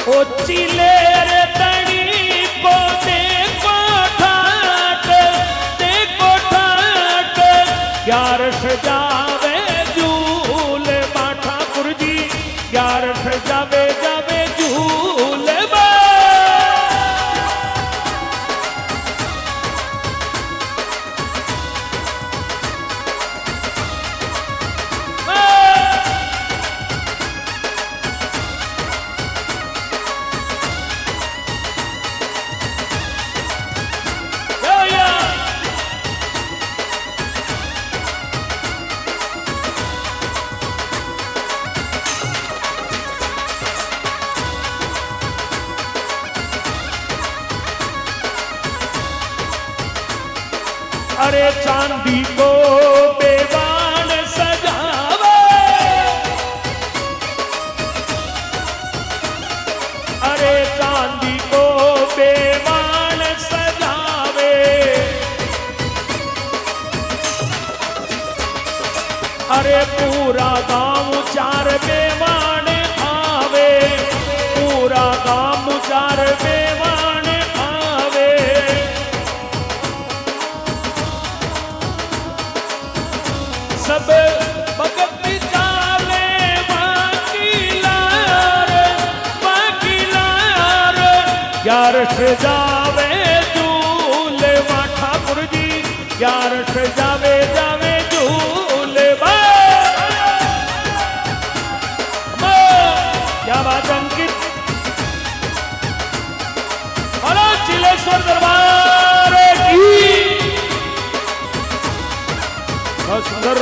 ओ चिलेर तड़ी को देखो ठाट ग्यारह सजावे झूल ठाकुर जी ग्यारह सजावे जावे झूल अरे चांदी को बेवान सजावे अरे चांदी को बेवान सजावे अरे पूरा गांव चार बेवान आवे पूरा गांव चार बेवान आवे सब भगत चाले बाकीलार ग्यारह सजावे झूल ठाकुर जी ग्यारह सजावे जावे झूल क्या बात अंकित हेलो चिलेश्वर दरबार की बहुत सुंदर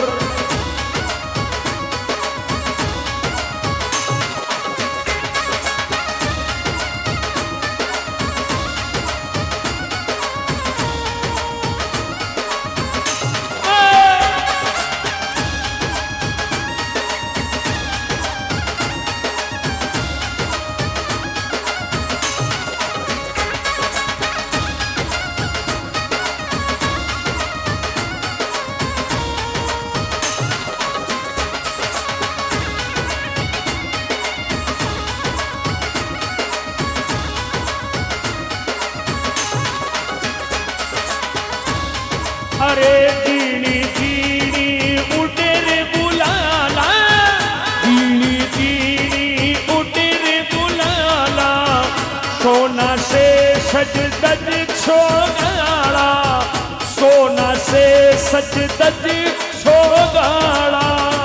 अरे जीनी जीनी उठे रे बुलाला जीनी जीनी उठे रे बुलाला सोना से सज दज छोगाड़ा सोना से सज दज छोगाड़ा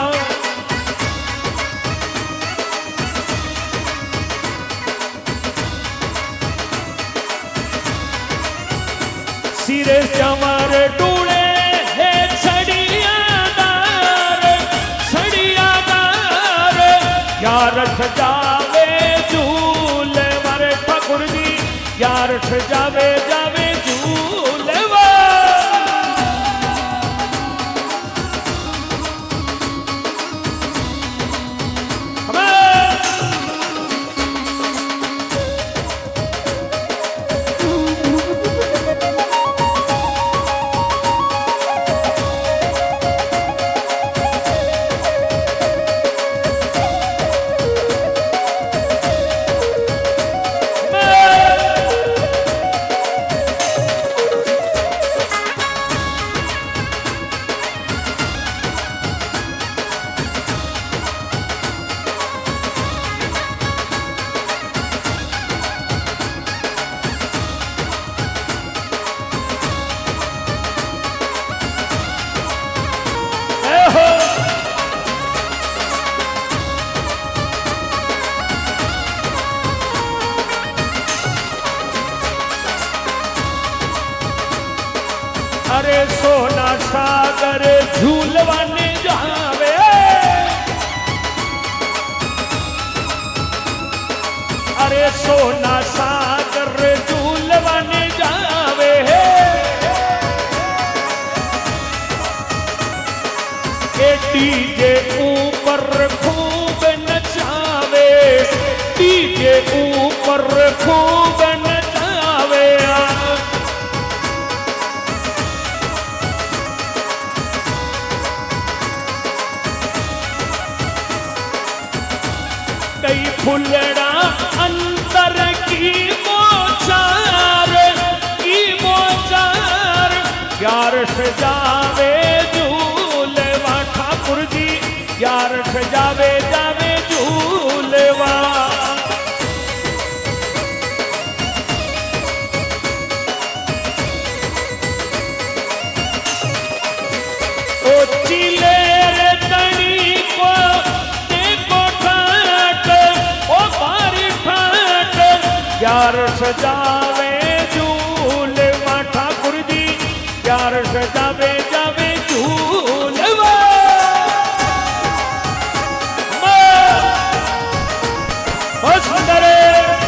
सिरे चमर डूले ग्यारह सजावे झूल मारे ठाकुर जी ग्यारह सजावे जावे झूल अरे सोना सागर झूलवाने जावे अरे सोना सागर झूलवाने जावे ए डीजे ऊपर खूब नचावे डीजे ऊपर खूब नचावे कई फुलड़ा अंतर सजावे झूलवा ठाकुर जी, यार सजावे जावे झूलवा। ओ चिले रे तनी को देखो ठाट, ओ बारी ठाट, यार सजावे झूलवा ठाकुर जी, यार सजावे जावे झूलवा। बहुत सुंदर है।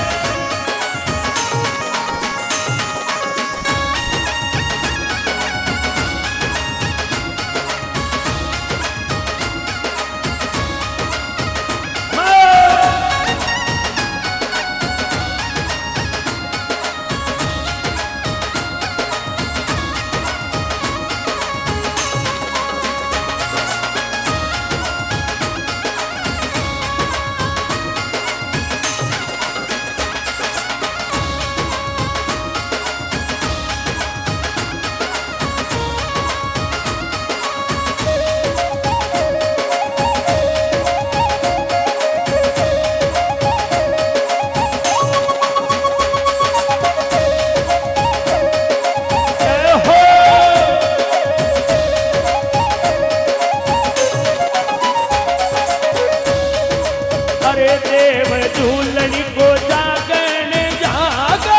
अरे देव झूलनी को जागन जागे,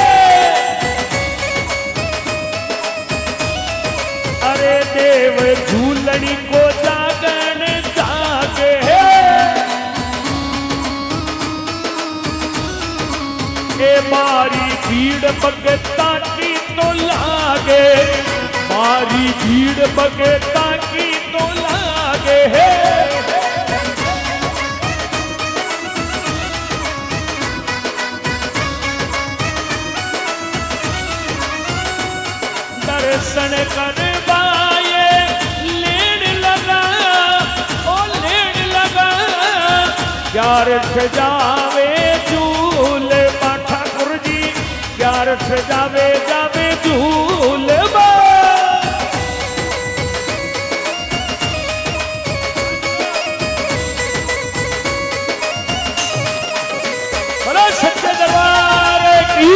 अरे देव झूलनी को जागन जागे। ए मारी भीड़ भगता की तो लागे, मारी भीड़ भगता की तो लागे है। दर्शन करवाए लेन लगा, ओ लेन लगा, यार सजावे झूलवा ठाकुर जी, यार सजावे जावे झूलवा। बोलो सच्चे दरबार की।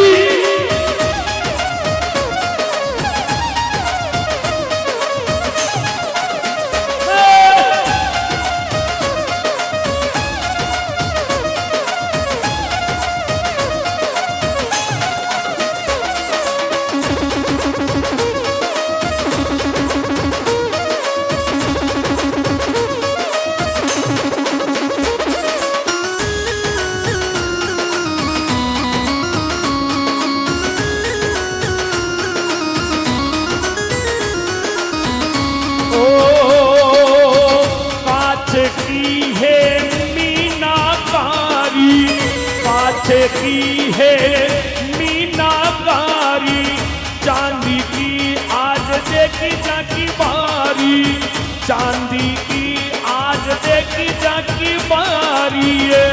की है मीनाकारी, चांदी की आज देखी जाकी बारी, चांदी की आज देखी जाकी बारी है।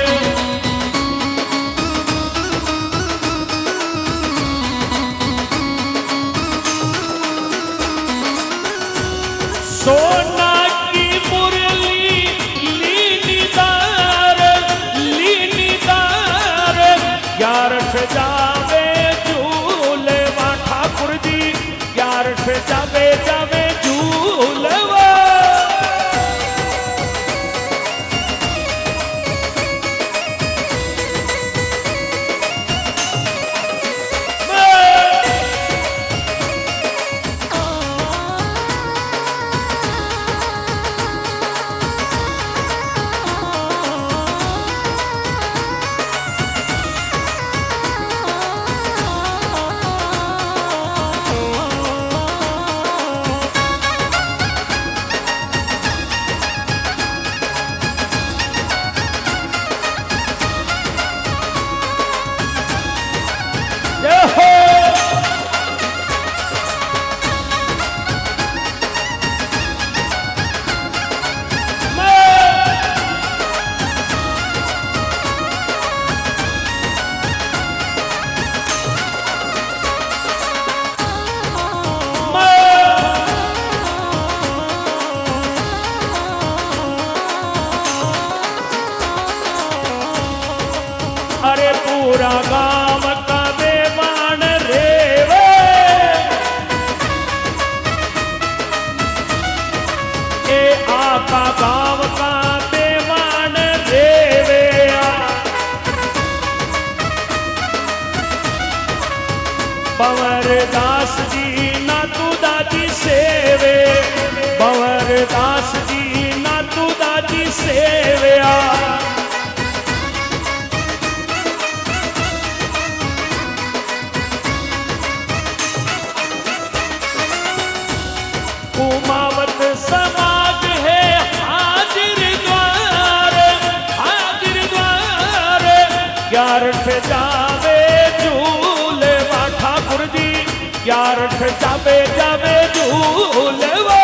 सोना की मुरली लीनीदार, लीनीदार, यार सजावे झूलवा ठाकुर जी, यार सजावे जावे झूलवा। पूरा गांव का बेमान रेवे, ए आका गांव का बेमान रेवे। पवर दास जी ना तू दादी सेवे, पवर दास जी ना तू दादी सेवया। कुमावत समाज है हाजिर द्वार, हाजिर द्वार, ग्यारठ जावे झूले वा ठाकुर जी, ग्यारठ जावे जावे झूले वा।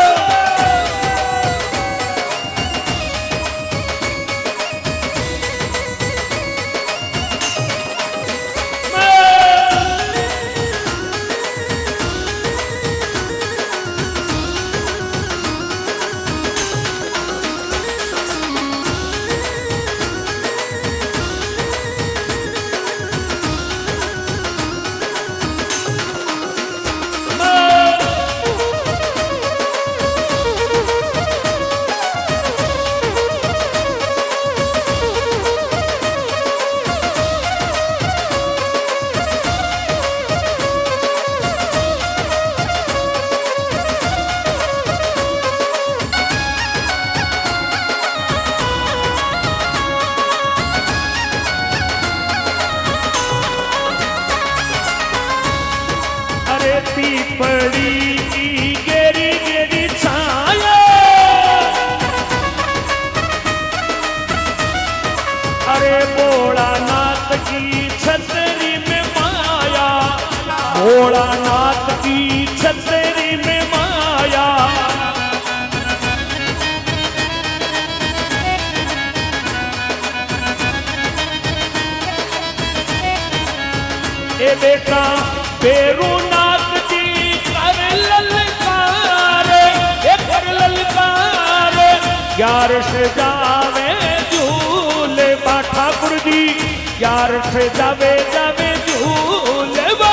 पीपड़ी की गेरी गेरी छाया, अरे भोलानाथ की छतरी में माया, भोलानाथ की छतरी में माया। ए बेटा बेरूनाथ ग्यारठ जावे झूले बा ठाकुर जी, ग्यारठ जावे जावे झूले बा।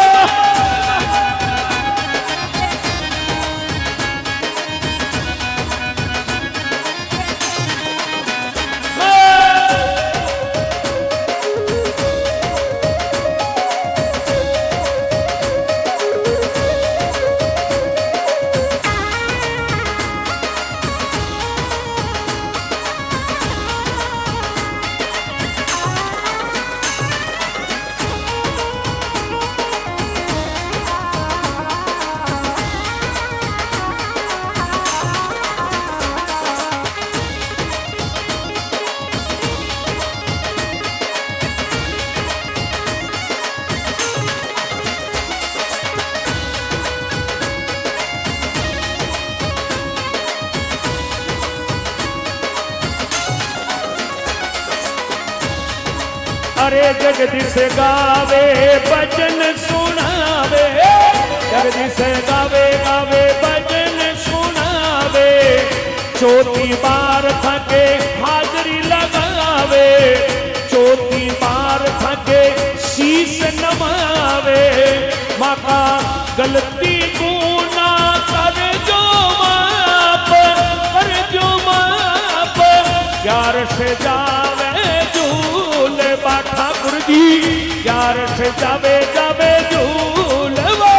अरे जगदीश गावे भजन सुनावे, जगदीश गावे गावे भजन सुनावे। चौथी बार थके हाजरी लगावे, चौथी बार थके शीश नमावे। माँ का गलती गुना कर जो माप, कर जो माप। ग्यारठ जावे झूले बा ठाकुर जी, ग्यारठ जावे जावे झूले बा।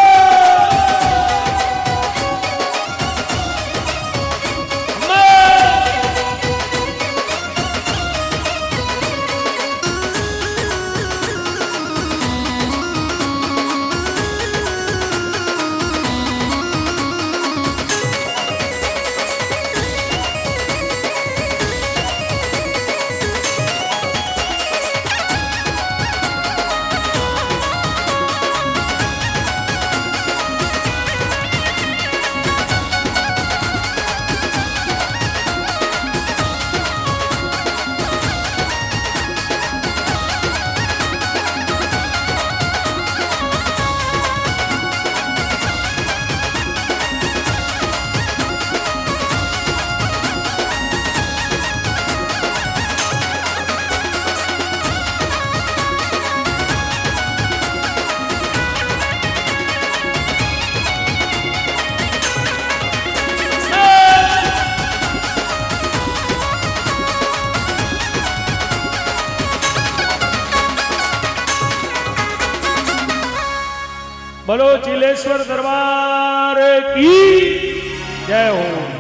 बोलो चिलेश्वर दरबार की जय हो।